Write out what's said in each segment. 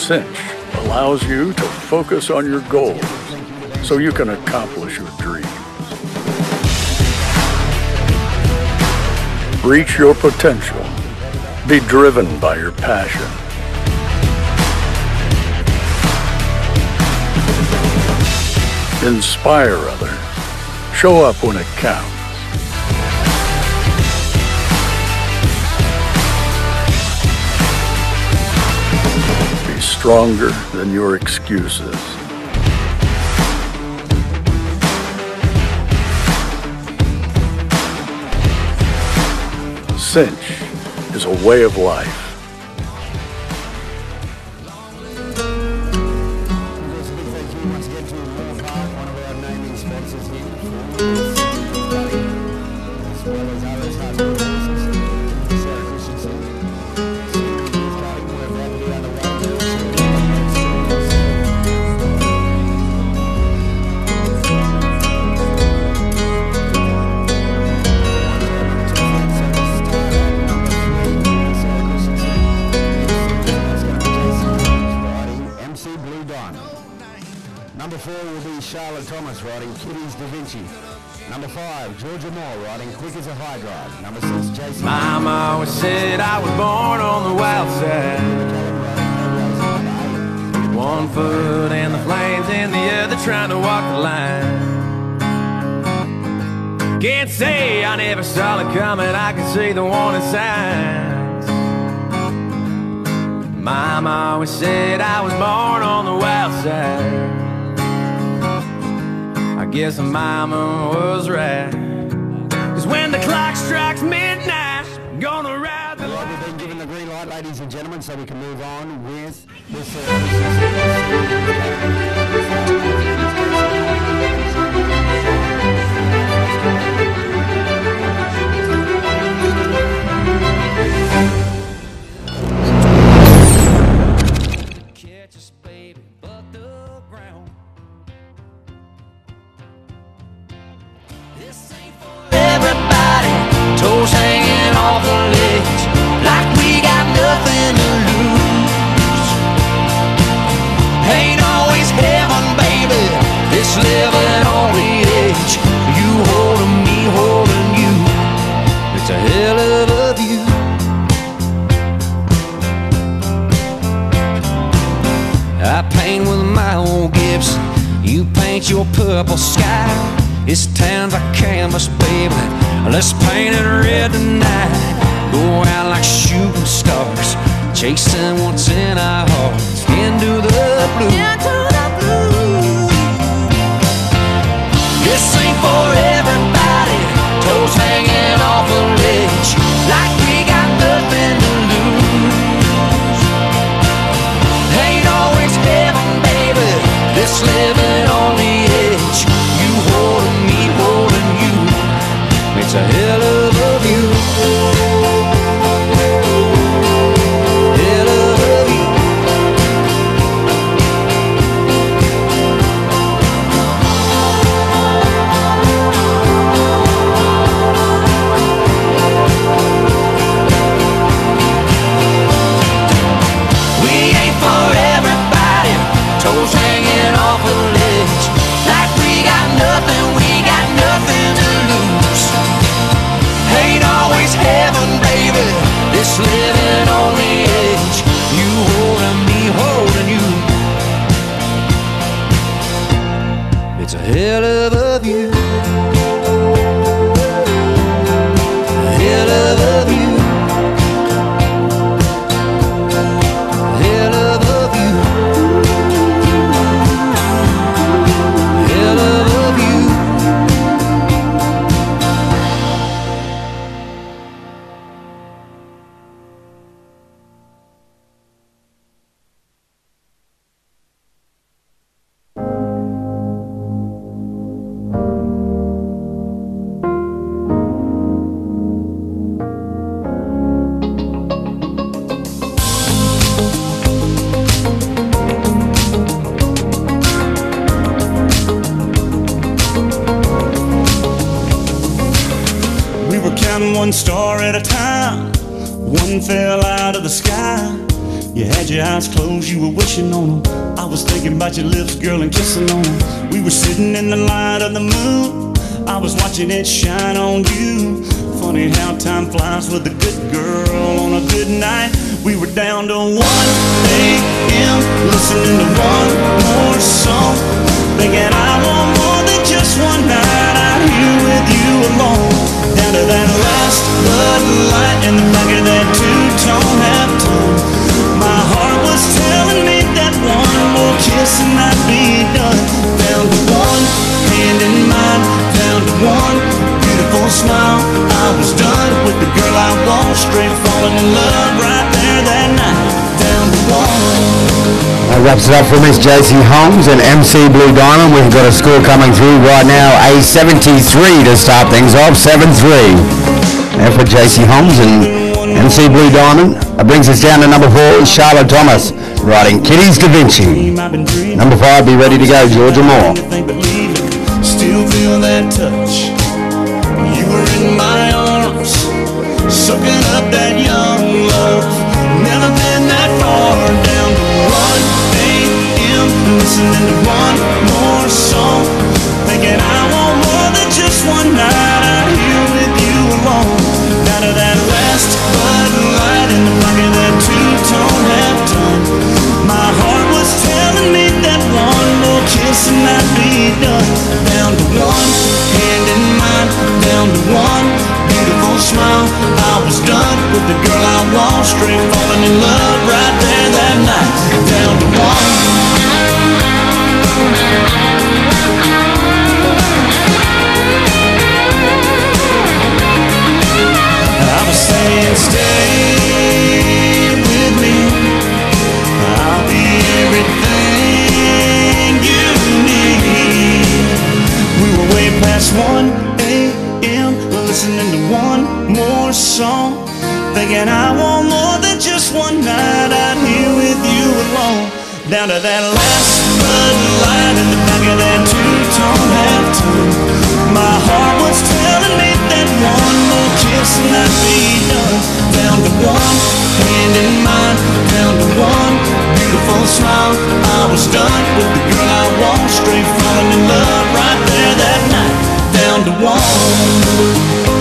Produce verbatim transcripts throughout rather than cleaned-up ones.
cinch allows you to focus on your goals so you can accomplish your dreams. Reach your potential. Be driven by your passion. Inspire others. Show up when it counts. Be stronger than your excuses. Cinch is a way of life. Number four will be Charlotte Thomas riding Kitty's Da Vinci. Number five, Georgia Moore riding Quick as a High Drive. Number six, Jason. Mama always said I was born on the wild side. One foot in the flames and the other trying to walk the line. Can't say I never saw it coming, I can see the warning signs. Mama always said I was born on the wild side. I guess mama was right. Cause when the clock strikes midnight, I'm gonna ride the line. We've been given the green light, ladies and gentlemen, so we can move on with this. Catch us, baby, but the ground. This ain't for everybody, toes hanging off the ledge, like we got nothing to lose. Ain't always heaven, baby, this living on the edge. You holding me, holding you, it's a hell of a view. I paint with my old Gibson, you paint your purple sky. This town's a canvas, baby, let's paint it red tonight. Go out like shooting stars, chasing what's in our hearts, into the blue. Into the blue. This ain't for everybody, toes hanging off a ledge, like we got nothing to lose. Ain't always heaven, baby, this living on the edge. You holding me, holding you, it's a hell of a view. Hell of a view. We ain't for everybody, toes hanging off a ledge, like we got nothing, we got nothing to lose. Ain't always heaven, baby, this living on the edge. You holding me, holding you, it's a hell of a view. Hell of a view. Hell of a view. Hell of a view. One star at a time, one fell out of the sky. You had your eyes closed, you were wishing on them. I was thinking about your lips, girl, and kissing on them. We were sitting in the light of the moon, I was watching it shine on you. Funny how time flies with a good girl on a good night. We were down to one a m listening to one more song, thinking I want more than just one night out here with you alone. Down to that last Bud Light in the back of that two-tone half-tone. My heart was telling me that one more kiss and I'd be done. Down to one, hand in mine, down to one beautiful smile. I was done with the girl I want, straight falling in love right there that night. Down to one. That wraps it up for Miss J C Holmes and M C Blue Diamond. We've got a score coming through right now, a seventy-three to start things off, seven three. Now for J C Holmes and M C Blue Diamond. That brings us down to number four, Charlotte Thomas, writing Kitty's Da Vinci. Number five, be ready to go, Georgia Moore. Still feel that touch. You were in my arms, soaking up that young love. Never been that far. Down to one a m listening to one more song, thinking I want more than just one night out here with you alone. Down to that last Bud Light in the back of that two-tone half-tone. My heart was telling me that one more kiss and I'd be done. Down to one, hand in mine, down to one beautiful smile. I was done with the girl I want, straight falling in love right there that night. Down to one. I was saying stay with me, I'll be everything you need. We were way past one a m listening to one more song, thinking I want more than just one night out here with you alone. Down to that last Bud Light in the back of that two-tone half-tone. My heart was telling me that one more kiss and I'd be done. Down to one, hand in mine, down to one beautiful smile. I was done with the girl I want, straight falling in love right there that night. Down to one.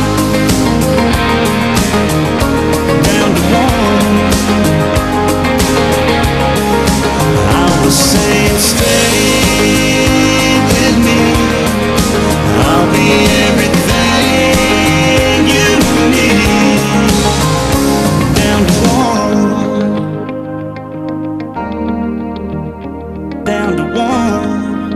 Down to one. I was saying stay with me, I'll be everything you need. Down to one. Down to one.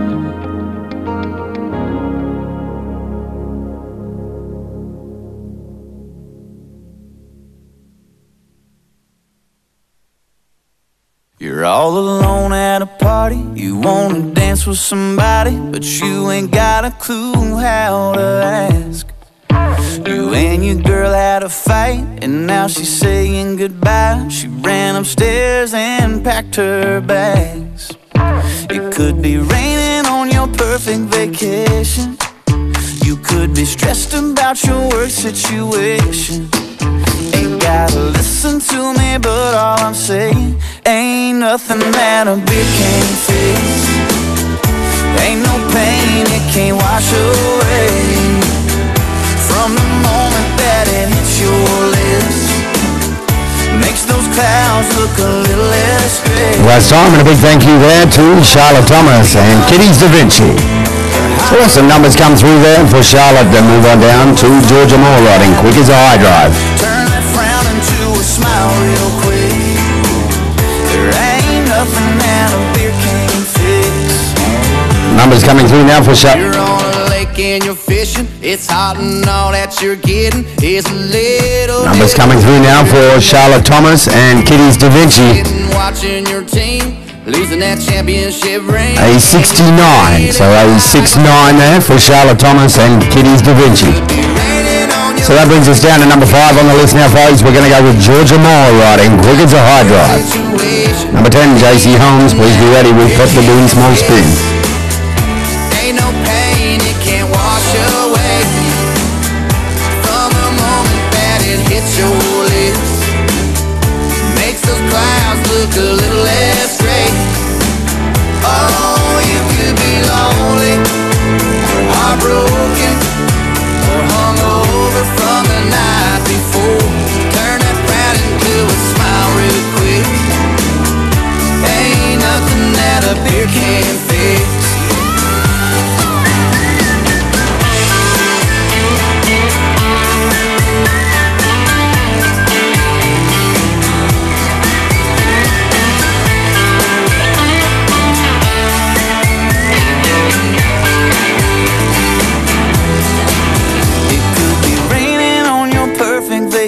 You're all alone at a party, you wanna dance with somebody, but you ain't got a clue how to ask. You and your girl had a fight, and now she's saying goodbye. She ran upstairs and packed her bags. It could be raining on your perfect vacation. You could be stressed about your work situation. Ain't gotta listen to me, but all I'm saying, ain't nothing that a beer can't fix. Ain't no pain it can't wash away. From the moment that it hits your lips, makes those clouds look a little less gray. Last time, and a big thank you there to Charlotte Thomas and Kitty's Da Vinci. So some numbers come through there for Charlotte, then move on down to Georgia Moore, riding Quick as a High Drive. Turn that frown into a smile real quick. There ain't nothing that a beer can't fix. Numbers coming through now for Charlotte. You're on a lake and you're fishing. It's hot and all that you're getting is a little. Numbers coming through now for Charlotte Thomas and Kitty's Da Vinci. Watching your team losing that championship ring. A sixty-nine, so a six nine there for Charlotte Thomas and Kitty's Da Vinci. So that brings us down to number five on the list now, folks. We're going to go with Georgia Moore riding Quick as a High Drive. Number ten, J C Holmes, please be ready. We've got the doing small spin. Ain't no pain it can't wash away. From the moment that it hits your lips, makes those clouds look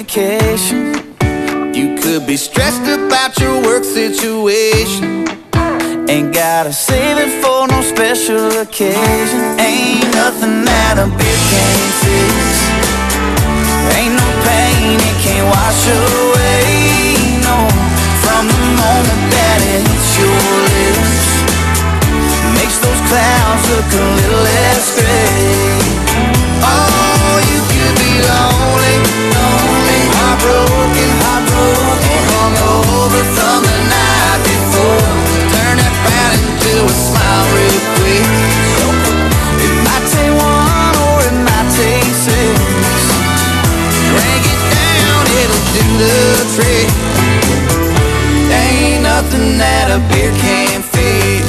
vacation. You could be stressed about your work situation. Ain't gotta save it for no special occasion. Ain't nothing that a beer can't fix. Ain't no pain it can't wash away. No, from the moment that it hits your lips, makes those clouds look a little less gray. Oh, you could be lonely, lonely, heartbroken, heartbroken, or hungover from the night before. Turn that frown into a smile real quick. It might take one or it might take six. Drink it down, it'll do the trick. Ain't nothing that a beer can't fix.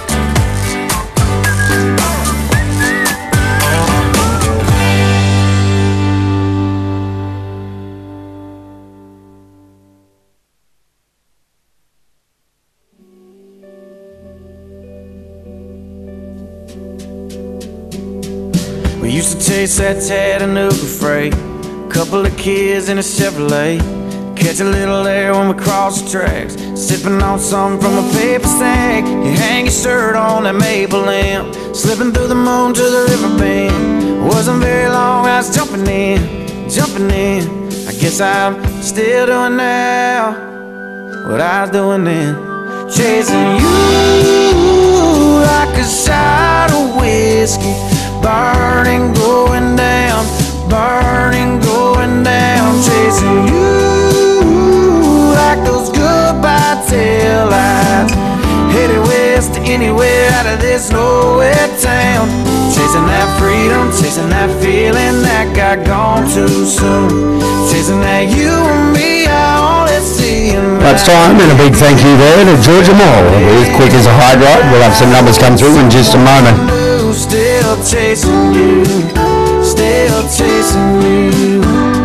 We used to chase that Chattanooga freight, couple of kids in a Chevrolet, catch a little air when we cross the tracks, sipping on something from a paper sack. You hang your shirt on that maple lamp, slipping through the moon to the river bend. Wasn't very long, I was jumping in, jumping in. I guess I'm still doing now what I was doing then, chasing you like a shot of whiskey. Burning, going down, burning, going down, chasing you like those goodbye tail lights, headed west to anywhere out of this nowhere town. Chasing that freedom, chasing that feeling that got gone too soon, chasing that you and me, I only see in my That's time, and a big thank you there to Georgia Moore with Quick as a Hydride. We'll have some numbers come through in just a moment. Still chasing you, still chasing you.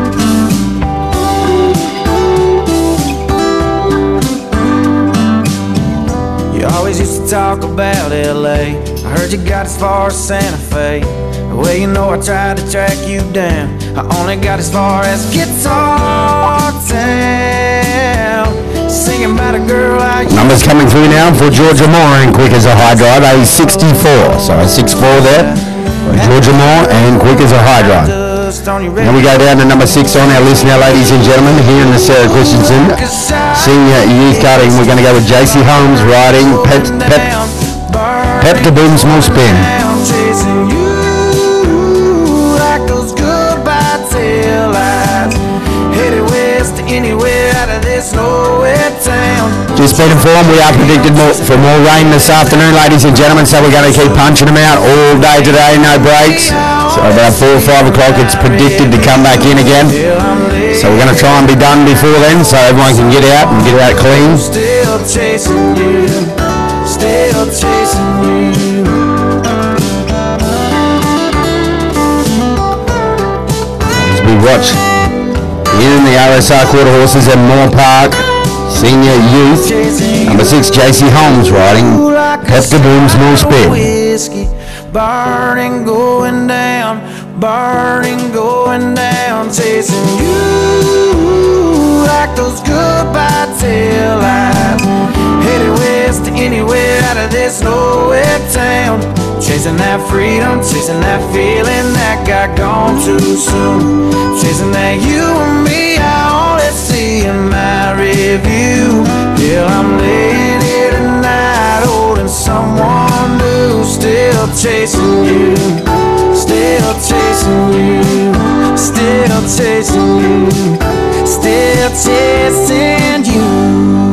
You always used to talk about L A. I heard you got as far as Santa Fe. Well, you know I tried to track you down. I only got as far as Guitar Town, singing about a girl I used. Numbers coming through now for Georgia Moore and Quick as a Hydride, a sixty-four. So a six four there for Georgia Moore and Quick as a Hydride. Now we go down to number six on our list now, ladies and gentlemen, here in the Sarah Christensen Senior Youth Cutting. We're going to go with J C Holmes riding Pep, Pep, Pep to Boom Small Spin. Anywhere out of this nowhere town. Just been informed we are predicted more, for more rain this afternoon, ladies and gentlemen, so we're going to keep punching them out all day today, no breaks. So about four or five o'clock it's predicted to come back in again. So we're going to try and be done before then so everyone can get out and get out clean. Still chasing you, still chasing you. As we watch in the R S R Quarter Horses at Moore Park Senior Youth, number six J C Holmes riding Pep to Boom Small Spin. Burning, going down, burning, going down, chasing you like those goodbye tail lights, headed west to anywhere out of this nowhere town. Chasing that freedom, chasing that feeling that got gone too soon, chasing that you and me, I only see in my review. Yeah, I'm laying here tonight holding someone new, still chasing you, still chasing you, still chasing you, still chasing you.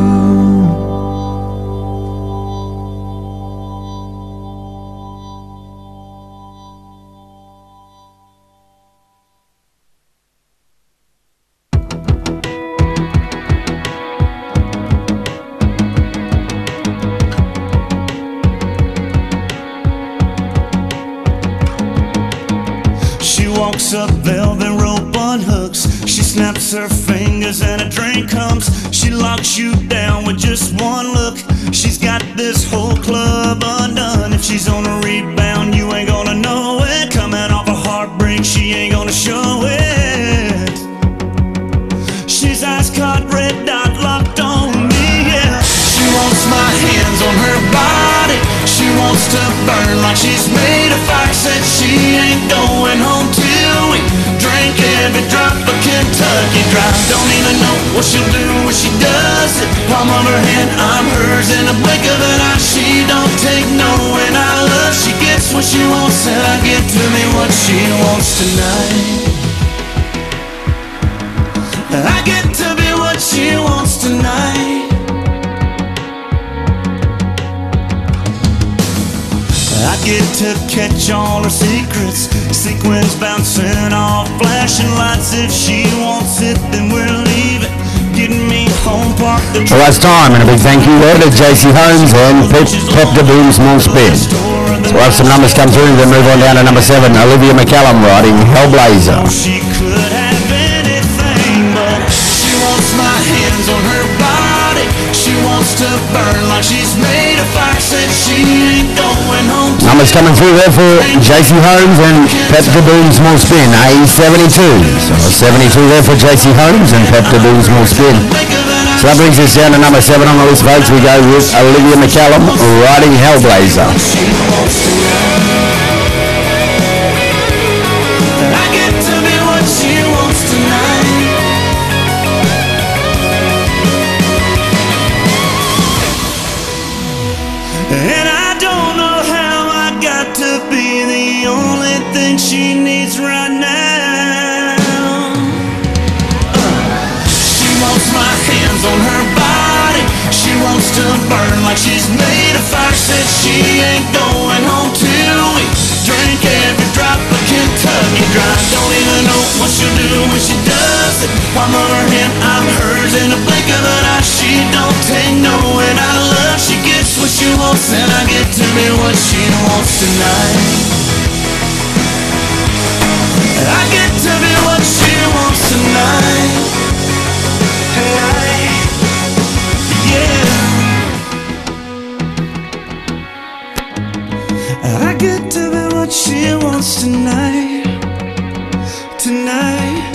Walks up velvet rope on hooks. She snaps her fingers and a drink comes. She locks you down with just one look. She's got this whole club undone. If she's on a rebound, you ain't gonna know it. Coming off a heartbreak, she ain't gonna show it. burn like she's made of fire. Said she ain't going home till we drink every drop of Kentucky Dry. Don't even know what she'll do when she does it. Palm of her hand, I'm hers in a blink of an eye. She don't take no when I love. She gets what she wants and I get to me what she wants tonight. I get to be what she wants tonight. I get to catch all her secrets, sequins bouncing off flashing lights. If she wants it, then we're leaving, getting me home, park the truck. Well, that's time, and a big thank you there to J C Holmes and Pep, Pep DeBoom's Small Spin. So we'll have some numbers come through, then move on down to number seven, Olivia McCallum riding Hellblazer. She could have anything, but she wants my hands on her body. She wants to burn like she's made of fire. Said she ain't going home. Numbers coming through there for J C Holmes and Pep DeBoom's Small Spin, A seventy-two. So seventy-two there for J C Holmes and Pep DeBoom's Small Spin. So that brings us down to number seven on the list, folks. We go with Olivia McCallum riding Hellblazer. I get to be what she wants tonight. And I don't know how I got to be the only thing she needs right now. uh, She wants my hands on her body. She wants to burn like she's made of fire. Said she ain't going home till we drink every drop of Kentucky Dry. Don't even know what she'll do when she does it. Palm of her hand, I'm hers in a blink of an eye. She don't take no when I love. She gets what she wants and I get to be what she wants tonight. I get to be what she wants tonight. Hey, yeah. I get to be what she wants tonight. Tonight.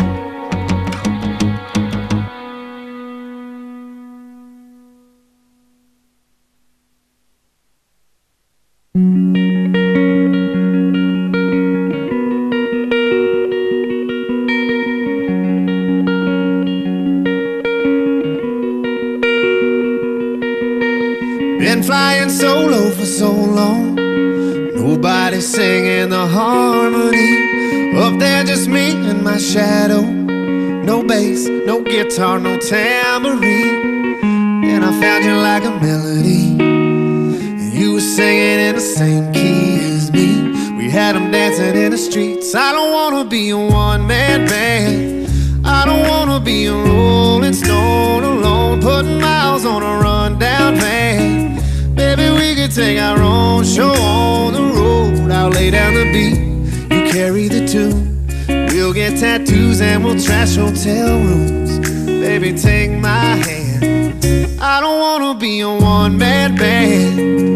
Been flying solo for so long, nobody singing the harmony. Up there just me and my shadow. No bass, no guitar, no tambourine. And I found you like a melody, and you were singing in the same key as me. We had them dancing in the streets. I don't wanna be a one-man band. I don't wanna be a rolling stone alone, putting miles on a rundown van. Baby, we could take our own show on the road. I'll lay down the beat, you carry the tune. We'll get tattoos and we'll trash hotel rooms. Baby, take my hand. I don't wanna be a one-man band.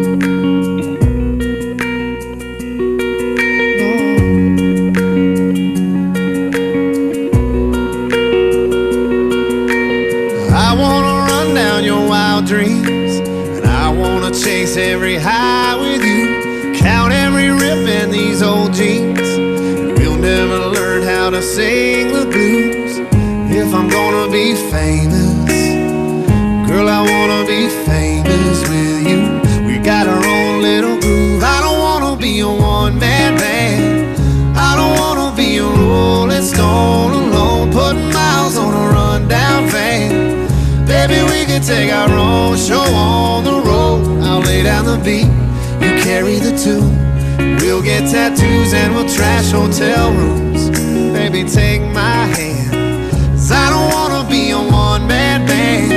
Dreams, and I wanna chase every high with you, count every rip in these old jeans. We'll never learn how to sing the blues. If I'm gonna be famous, girl, I wanna be famous with you. We got our own little groove. I don't wanna be a one-man band. I don't wanna be a rolling stone alone, putting miles on a rundown van. Baby, we could take our own show on the road. I'll lay down the beat, you carry the tune. We'll get tattoos and we'll trash hotel rooms. Baby, take my hand, 'cause I don't wanna be a one-man band.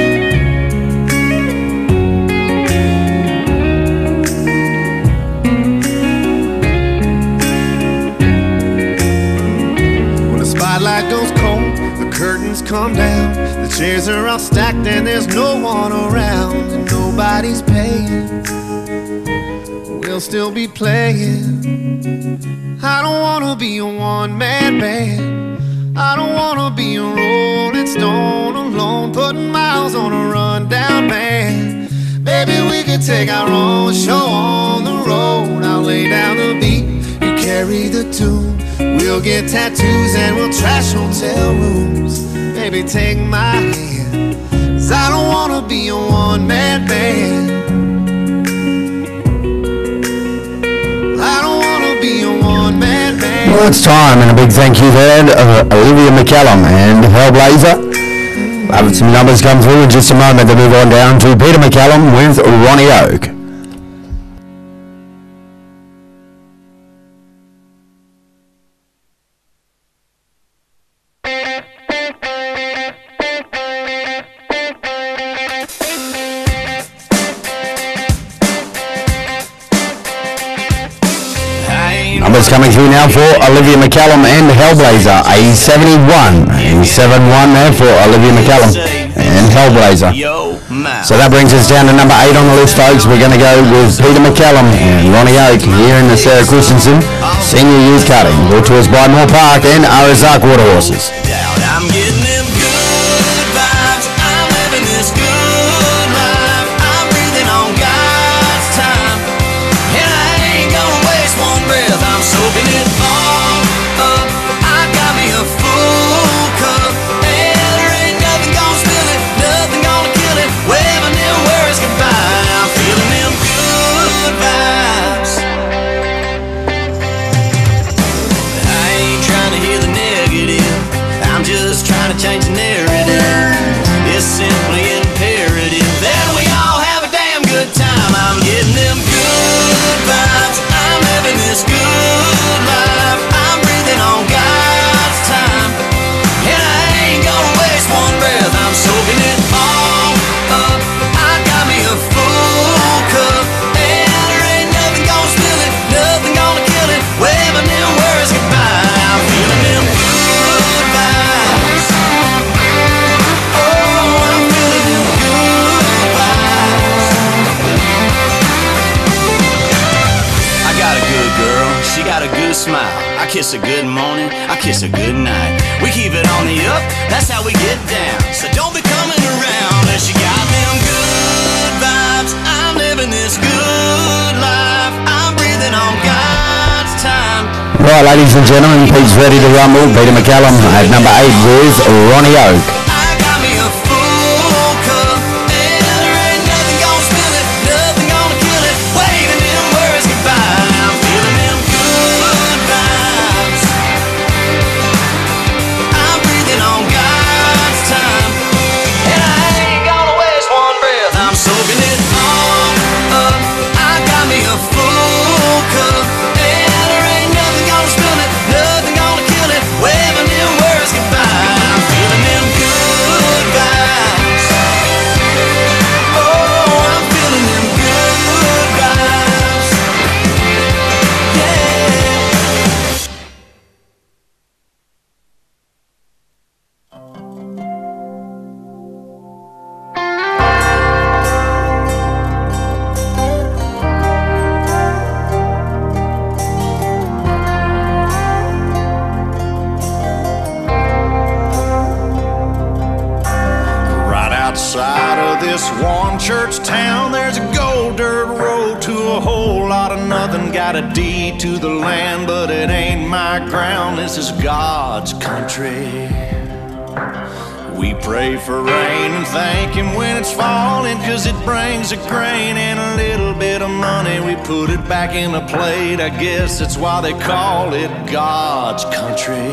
When the spotlight goes cold, the curtains come down, the chairs are all stacked and there's no one around, and nobody's paying. We'll still be playing. I don't wanna be a one-man band. I don't wanna be a rolling stone alone, putting miles on a rundown van. Baby, we could take our own show on the road. lay down the beat, you carry the tune. We'll get tattoos and we'll trash hotel rooms. Baby, take my hand, 'cause I don't wanna be a one-man band. I don't wanna be a one-man band. Well, it's time, and a big thank you there to uh, Olivia McCallum and Hellblazer. Having some numbers come through in just a moment. Then move on down to Peter McCallum with Ronnie Oak. Numbers coming through now for Olivia McCallum and Hellblazer. A seventy-one. A seven one there for Olivia McCallum and Hellblazer. So that brings us down to number eight on the list, folks. We're going to go with Peter McCallum and Ronnie Oak here in the Sarah Christensen Senior Youth Cutting. Brought to us by Moore Park and Arizark Water Horses. I'm getting them good vibes. I'm living this good life. I'm breathing on God's time, and I ain't gonna waste one breath. I'm soaking it all up. I got me a full cup, and there ain't nothing gonna spill it, nothing gonna kill it. Waving them words goodbye. I'm feeling them good vibes. I ain't trying to hear the negative, I'm just trying to change the narrative. It's simply imperative that we all have a damn good time. I'm getting them good vibes. I'm living this good life. I'm breathing on God's time, and I ain't gonna waste one breath. I'm soaking it all up. I got me a full cup, and there ain't nothing gonna spill it, nothing gonna kill it. Waving them words goodbye. I'm feeling them good vibes. Oh, I'm feeling them good vibes. I got a good girl, she got a good smile. I kiss her good morning, I kiss her good night. We keep it on the up, that's how we get down. So don't be coming around unless you got them good vibes. I'm living this good life. I'm breathing on God's time. Right, ladies and gentlemen, Pete's ready to rumble. Peter McCallum at number eight with Ronnie Oak. I got me a full cup, and there ain't nothing gonna spill it, nothing gonna kill it. Waving them words goodbye. I'm feeling them good vibes. I'm breathing on God's time, and I ain't gonna waste one breath. I'm soaking it all up. I got me a full cup, and there ain't nothing gonna spill it, nothing gonna kill it. Waving them words goodbye. I'm feeling them good vibes. Oh, I'm feeling them good vibes. Yeah. Right outside of this one church town, there's a gold dirt road to a whole lot of nothing. Got a deed to the land, but it ain't my ground. This is God's country. We pray for rain and thank Him when it's falling, 'cause it brings a grain and a little bit of money. We put it back in a plate, I guess that's why they call it God's country.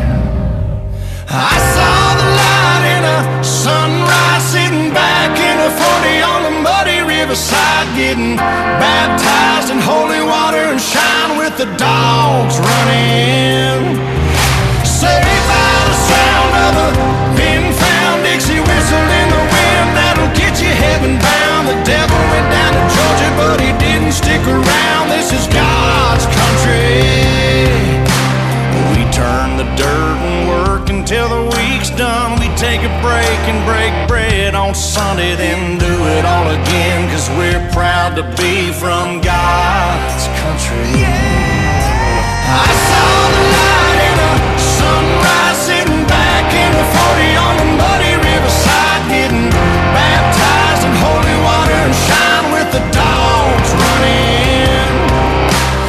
I saw the light in a sunrise, sitting back in a forty on the muddy riverside, getting baptized in holy water and shine with the dogs running. Saved by the sound of a pin-found Dixie whistle in the wind, that'll get you heaven bound. The devil went down to Georgia, but he didn't stick around. This is God's country. We turn the dirt and work until the week's done. We take a break and break bread on Sunday, then do it all again, 'cause we're proud to be from God's country. I saw the light in a sunrise, sitting back in a forty on the muddy riverside, getting baptized in holy water and shine with the dogs running.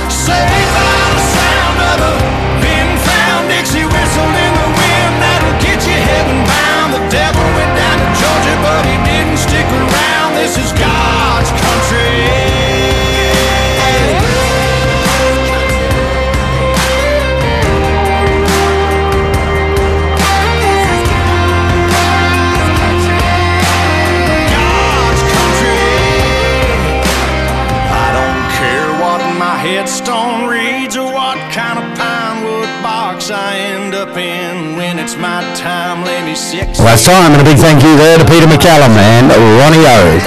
time, Lenny six. Last time, and a big thank you there to Peter McCallum and Ronnie Oak.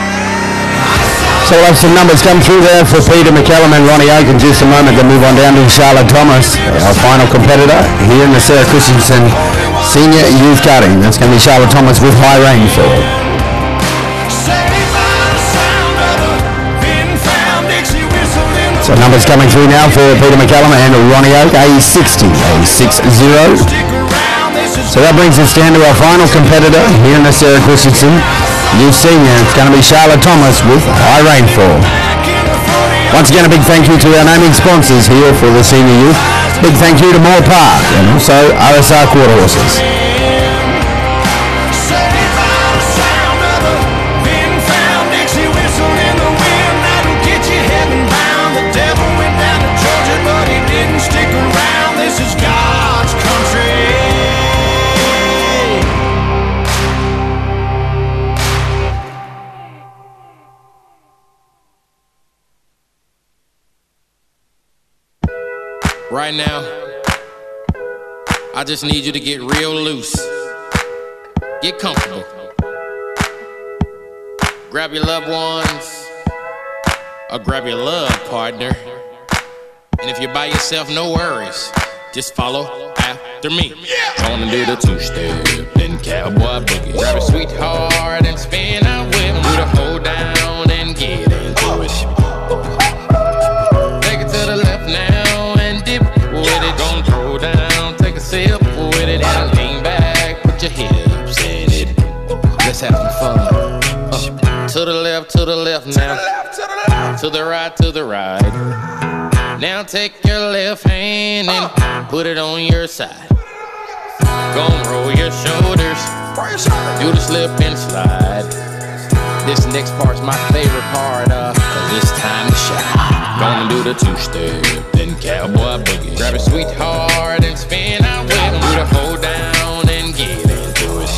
So we'll have some numbers come through there for Peter McCallum and Ronnie Oak in just a moment. Then move on down to Charlotte Thomas, our final competitor here in the Sarah Christensen Senior Youth Cutting. That's going to be Charlotte Thomas with High Rainfall. So numbers coming through now for Peter McCallum and Ronnie Oak, A sixty, A sixty. So that brings us down to our final competitor here in the Sarah Christensen Youth Senior. It's going to be Charlotte Thomas with High Rainfall. Once again, a big thank you to our naming sponsors here for the Senior Youth. Big thank you to Moore Park and also R S R Quarter Horses. Right now, I just need you to get real loose. Get comfortable. Grab your loved ones, or grab your love partner. And if you're by yourself, no worries. Just follow after me. Gonna do the two-step, then cowboy boogie. Grab a sweetheart and spin out with him. Do the hold down and get into it. Take it to the left now and dip with it. Don't throw down, take a sip with it and lean back. Put your hips in it. Let's have some fun. Uh, to the left, to the left now. To the right, to the right. Now take your left hand and put it on your side. Gonna roll your shoulders, do the slip and slide. This next part's my favorite part, uh, cause it's time to shine. Gonna do the two-step, then cowboy boogie. Grab a sweetheart and spin out with him. Do the hold down and get into it.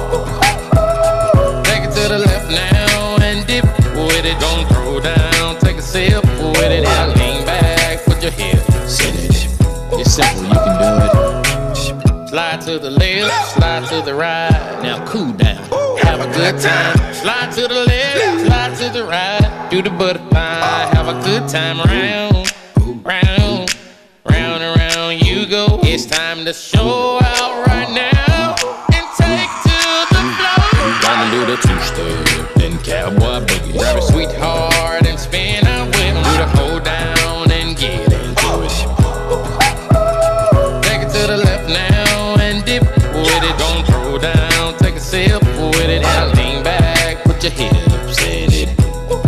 Take it to the left now and dip with it. Don't throw down, take a sip with it and lean back. Put your hips in it. It's simple, you can do it. Slide to the left, slide to the right. Now cool down, have a good time. Slide to the left, slide to the right. Do the butterfly, have a good time. Round, round, round and round you go. It's time to show out right now and take to the floor. Gonna do the two-step, then cowboy boogie. Grab a sweetheart and spin out with him. Do the hold down and get into it. Take it to the left now and dip with it. Don't throw down, take a sip with it and lean back. Put your hips in it.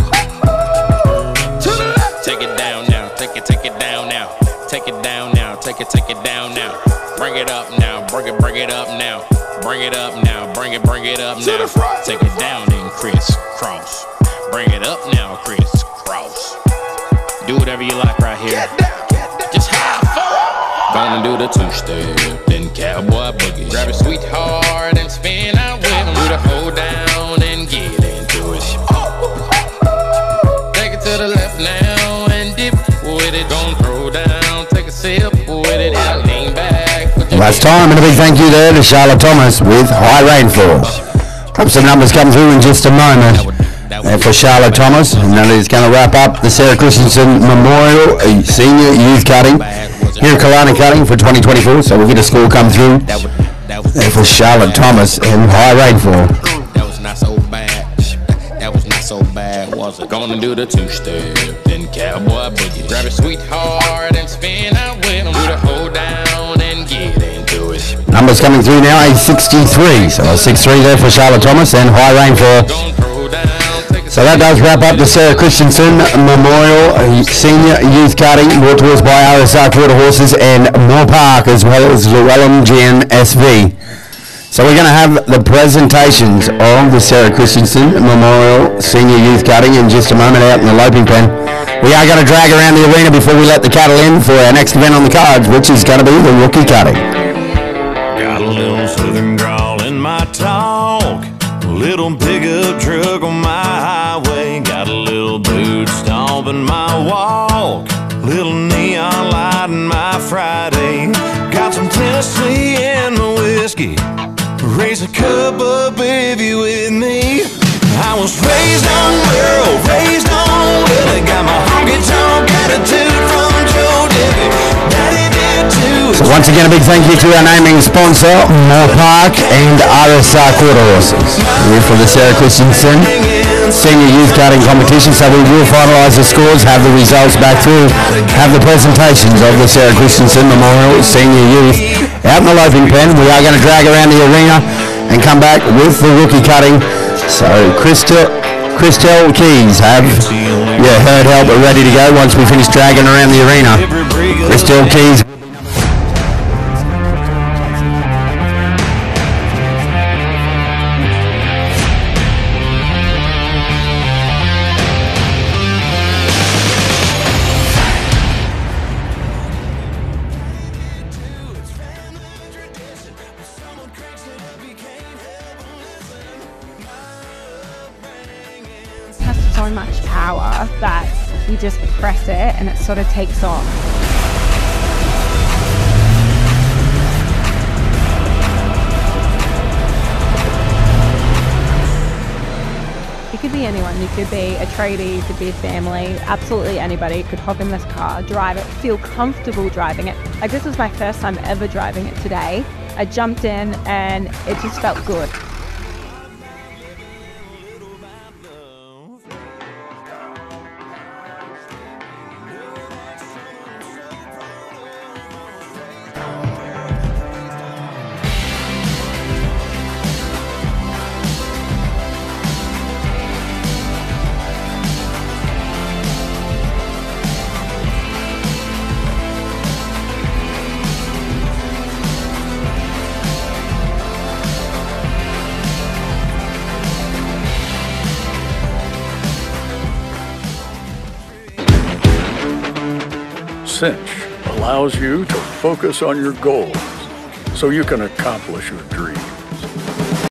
To the left. Take it down now, take it, take it down now. Take it down now, take it, take it down now. Bring it up now, bring it, bring it up now. Bring it up now, bring it, bring it up now. Take it down and crisscross. Bring it up now, crisscross. Do whatever you like right here. Just have fun. Gonna do the two-step, then cowboy boogie. Grab a sweetheart and spin out with him. Do the hold down and get into it. Take it to the left now and dip with it. Don't throw down, take a sip with it and lean back. Last time, and a big thank you there to Charlotte Thomas with High Rainfall. Hope some numbers come through in just a moment uh, for Charlotte Thomas, and then it's going to wrap up the Sarah Christensen Memorial Senior Youth Cutting here at Killarney Cutting for twenty twenty-four. So we'll get a score come through uh, for Charlotte Thomas and High Rainfall. That was not so bad. That was not so bad, was it? Gonna do the two-step, then cowboy boogie. Grab a sweetheart and spin out with him. Do the hold down and get into it. Numbers coming through now, A sixty-three. So a six three there for Charlotte Thomas and High Rainfall. So that does wrap up the Sarah Christensen Memorial Senior Youth Cutting, brought to us by R S R Quarter Horses and Moore Park, as well as Llewellyn Gin S V. So we're going to have the presentations of the Sarah Christensen Memorial Senior Youth Cutting in just a moment out in the loping pen. We are going to drag around the arena before we let the cattle in for our next event on the cards, which is going to be the rookie cutting. Got a little southern drawl in my talk, a little pickup truck on my highway, got a little boot stomp in my walk, a little neon light in my Friday. Got some Tennessee in my whiskey. Raise a cup up if you with me. I was raised on Merle, raised on Willie. Got my honky-tonk attitude from Joe Dippy. Daddy did too. So once again, a big thank you to our naming sponsor, Moore Park and R S R Quarter Horses. Here for the Sarah Christensen Senior Youth Karting Competition. So we will finalise the scores, have the results back through, have the presentations of the Sarah Christensen Memorial Senior Youth out in the loafing pen. We are going to drag around the arena and come back with the rookie cutting. So Christel, Christel Keys have yeah, herd help ready to go once we finish dragging around the arena. Christel Keys. So much power that you just press it and it sort of takes off. You could be anyone. You could be a tradie, you could be a family, absolutely anybody could hop in this car, drive it, feel comfortable driving it. Like, this was my first time ever driving it today. I jumped in and it just felt good. Cinch allows you to focus on your goals so you can accomplish your dreams.